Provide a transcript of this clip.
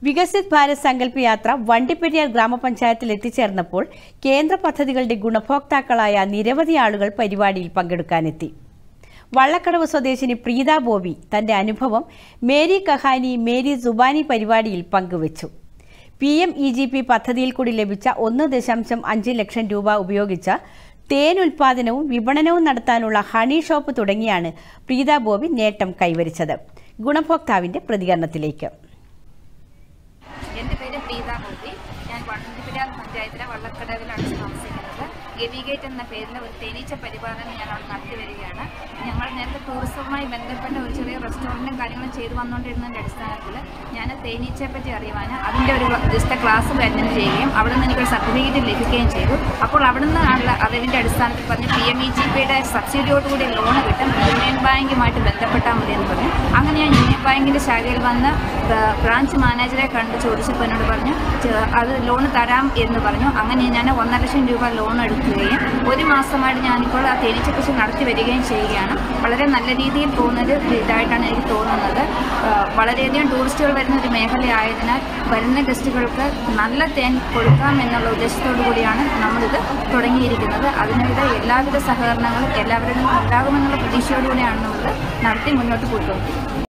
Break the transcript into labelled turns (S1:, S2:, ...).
S1: വികസിത് ഭാരത് സങ്കല്പ് യാത്ര വണ്ടിപ്പെരിയാർ ഗ്രാമപഞ്ചായത്തിൽ എത്തിച്ചേർന്നപ്പോൾ കേന്ദ്ര പദ്ധതികളുടെ ഗുണഭോക്താക്കളായ നിരവധി ആളുകൾ പരിപാടിയിൽ പങ്കെടുക്കാനെത്തി. വള്ളക്കടവ് സ്വദേശിനി പ്രീത ബോബി തന്റെ അനുഭവം മേരി കഹാനി മേരി സുബാനി പരിപാടിയിൽ പങ്കുവച്ചു. PMEGP പദ്ധതിയിൽ കൂടി ലഭിച്ച 1.5 ലക്ഷം രൂപ ഉപയോഗിച്ച് തേൻ ഉൽപാദനവും വിപണനവും നടത്താനുള്ള ഹണി ഷോപ്പ് തുടങ്ങിയാണ് പ്രീത ബോബി നേട്ടം കൈവരിച്ചത്. ഗുണഭോക്താവിന്റെ പ്രതികരണത്തിലേക്ക്.
S2: എൻ്റെ പേര് പ്രീത ബോബി. ഞാൻ വണ്ടിപ്പെരിയാർ പഞ്ചായത്തിലെ വള്ളക്കടവിലാണ് താമസിക്കുന്നത്. ഗവിഗേറ്റ് എന്ന പേരിൽ ഒരു തേനീച്ച പരിപാലനം ഞാൻ അവിടെ നടത്തി വരികയാണ്. ഞങ്ങൾ നേരത്തെ ടൂറിസവുമായി ബന്ധപ്പെട്ട ഒരു ചെറിയ റെസ്റ്റോറൻറ്റും കാര്യങ്ങളും ചെയ്തു വന്നുകൊണ്ടിരുന്നതിൻ്റെ അടിസ്ഥാനത്തിൽ ഞാൻ തേനീച്ചയെ പറ്റി അറിയുവാൻ അതിൻ്റെ ഒരു ദിവസത്തെ ക്ലാസ് അറ്റൻഡ് ചെയ്യുകയും അവിടെ നിന്ന് എനിക്കൊരു സർട്ടിഫിക്കറ്റ് ലഭിക്കുകയും ചെയ്തു. അപ്പോൾ അവിടെ നിന്ന് അറിവിൻ്റെ അടിസ്ഥാനത്തിൽ പറഞ്ഞ് PMEGPയുടെ സബ്സിഡിയോടുകൂടി ലോൺ കിട്ടും, യൂണിയൻ ബാങ്കുമായിട്ട് ബന്ധപ്പെട്ടാൽ മതി എന്ന് പറഞ്ഞു. അങ്ങനെ ഞാൻ യൂണിയൻ ബാങ്കിൻ്റെ ശാഖയിൽ വന്ന് ബ്രാഞ്ച് മാനേജറെ കണ്ട് ചോദിച്ചപ്പോൾ എന്നോട് പറഞ്ഞു അത് ലോൺ തരാം എന്ന് പറഞ്ഞു. അങ്ങനെ ഞാൻ 1.5 ലക്ഷം രൂപ ലോൺ എടുക്കുകയും 1 മാസമായിട്ട് ഞാനിപ്പോൾ ആ തേനീച്ച കൃഷി നടത്തി വരികയും ചെയ്യുകയാണ്. വളരെ നല്ല രീതിയിൽ പോകുന്നൊരു ഇതായിട്ടാണ് എനിക്ക് തോന്നുന്നത്. വളരെയധികം ടൂറിസ്റ്റുകൾ വരുന്ന ഒരു മേഖലയായതിനാൽ വരുന്ന ഗസ്റ്റുകൾക്ക് നല്ല തേൻ കൊടുക്കാം എന്നുള്ള ഉദ്ദേശത്തോടു കൂടിയാണ് നമ്മളിത് തുടങ്ങിയിരിക്കുന്നത്. അതിനുവിധ എല്ലാവിധ സഹകരണങ്ങളും എല്ലാവരിലും ഉണ്ടാകുമെന്നുള്ള പ്രതീക്ഷയോടുകൂടിയാണ് നമ്മൾ നടത്തി മുന്നോട്ട് പോയിക്കൊണ്ടിരിക്കുന്നത്.